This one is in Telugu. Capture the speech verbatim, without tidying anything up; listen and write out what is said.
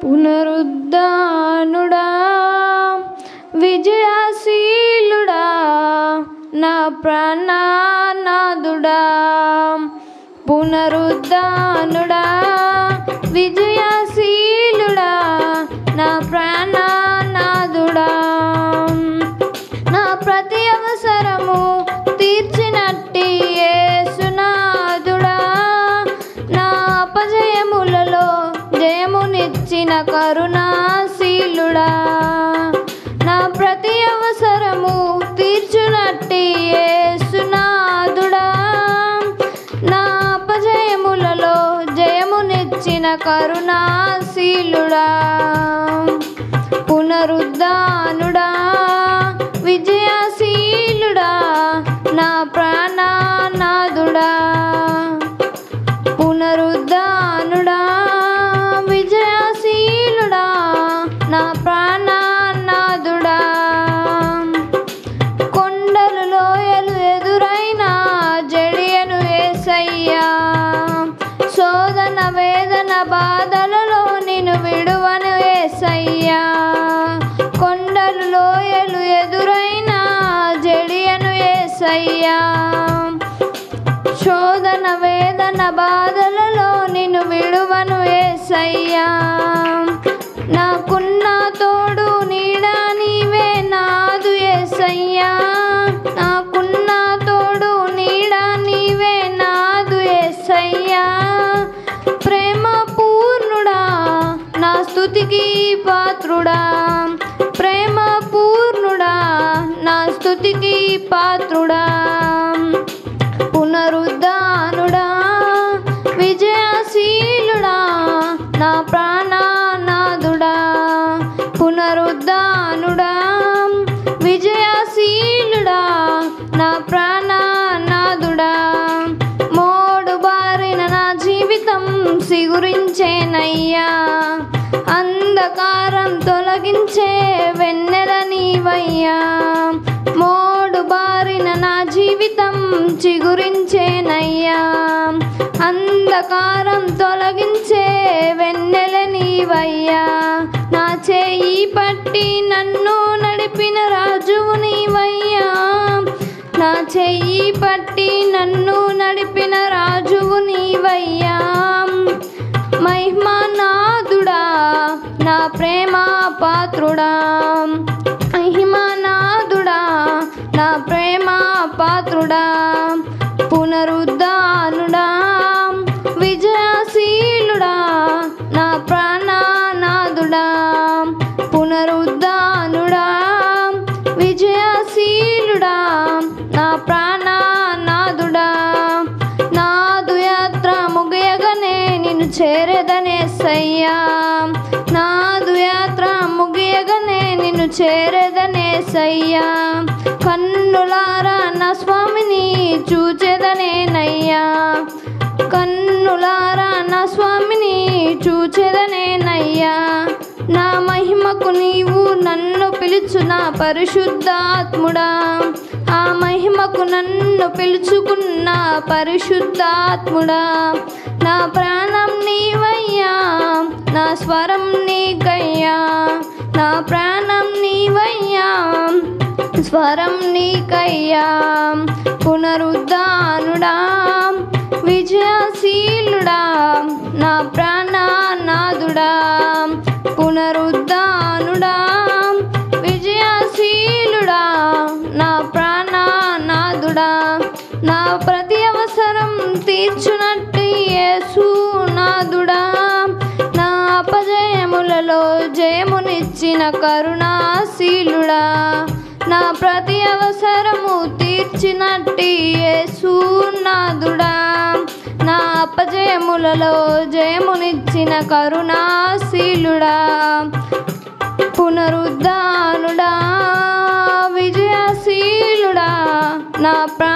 పునరుద్ధానుడా విజయశీలుడా నా ప్రాణనాథుడా పునరుద్ధానుడా విజయశీలుడా నా ప్రాణనాథుడా నా ప్రతి అవసరము తీర్చినట్టి యేసునాథుడా నా అపజయములలో జయమునిచ్చిన కరుణాశీలుడా నా ప్రతి అవసరము తీర్చునట్టి యేసునాథుడా నా అపజయములలో జయమునిచ్చిన కరుణాశీలుడా పునరుద్ధానుడా విజయశీలుడా నా ప్రాణనాథుడా పునరుద్ధానుడా విజయశీలుడా నా ప్రాణనాథుడా కొండలు లోయలు ఎదురైన జడియను యేసయ్యా శోధన వేదన బాధలలో నిన్ను విడువను యేసయ్యా కొండలు లోయలు ఎదురైన జడియను యేసయ్యా శోధన వేదన బాధలలో నిన్ను విడువను యేసయ్యా నాకున్న తోడు నీడా నీవే నాదు యేసయ్యా నాకున్న తోడు నీడా నీవే నాదు యేసయ్యా ప్రేమ పూర్ణుడా నా స్తుతికి పాత్రుడా ప్రేమ పూర్ణుడా నా స్తుతికి పాత్రుడా పునరుద్ధానుడా విజయశీలుడా నా ప్రాణనాథుడా పునరుద్ధానుడా విజయశీలుడా నా ప్రాణనాథుడా మోడు బారిన నా జీవితం సిగురించేనయ్యా అంధకారం తొలగించే వెన్నెల నీవయ్యా మోడు బారిన నా జీవితం చిగురించేనయ్యా అంధకారం తొలగించే వెన్నెల నీవయ్యా నా చేయి పట్టి నన్ను నడిపిన రాజువు నీవయ్యా నా చెయ్యి పట్టి నన్ను నడిపిన రాజువు నీవయ్యా మహిమనాథుడా నా ప్రేమ పాత్రుడా మహిమనాథుడా నా ప్రేమ పాత్రుడా పునరుద్ధానుడా విజయశీలుడా నా ప్రాణనాథుడా పునరుద్ధానుడా విజయశీలుడా నా ప్రాణనాథుడా నాదు యాత్ర ముగియగనే నిన్ను చేరేదనేసయ్యా నాదు యాత్ర ముగియగనే నిన్ను చేరేదనేసయ్యా కన్నులారా నా స్వామిని చూచెదనేనయ్యా కన్నులారా నా స్వామిని చూచెదనేనయ్యా నా మహిమకు నీవు నన్ను పిలుచు నా పరిశుద్ధాత్ముడా ఆ మహిమకు నన్ను పిలుచుకున్న పరిశుద్ధాత్ముడా నా ప్రాణం నీవయ్యా నా స్వరం నీకయ్యా నా ప్రాణం నీవయ్యా స్వరం నీకయ్యా పునరుద్ధానుడా విజయశీలుడా నా ప్రాణనాథుడా పునరుద్ధానుడా విజయశీలుడా నా ప్రాణనాథుడా నా ప్రతి అవసరం తీర్చునట్టి యేసునాథుడా నా అపజయములలో జయమునిచ్చిన కరుణాశీలుడా నా ప్రతి అవసరము తీర్చినట్టి యేసునాథుడా నా అపజయములలో జయమునిచ్చిన కరుణాశీలుడా పునరుద్ధానుడా విజయశీలుడా నా ప్రా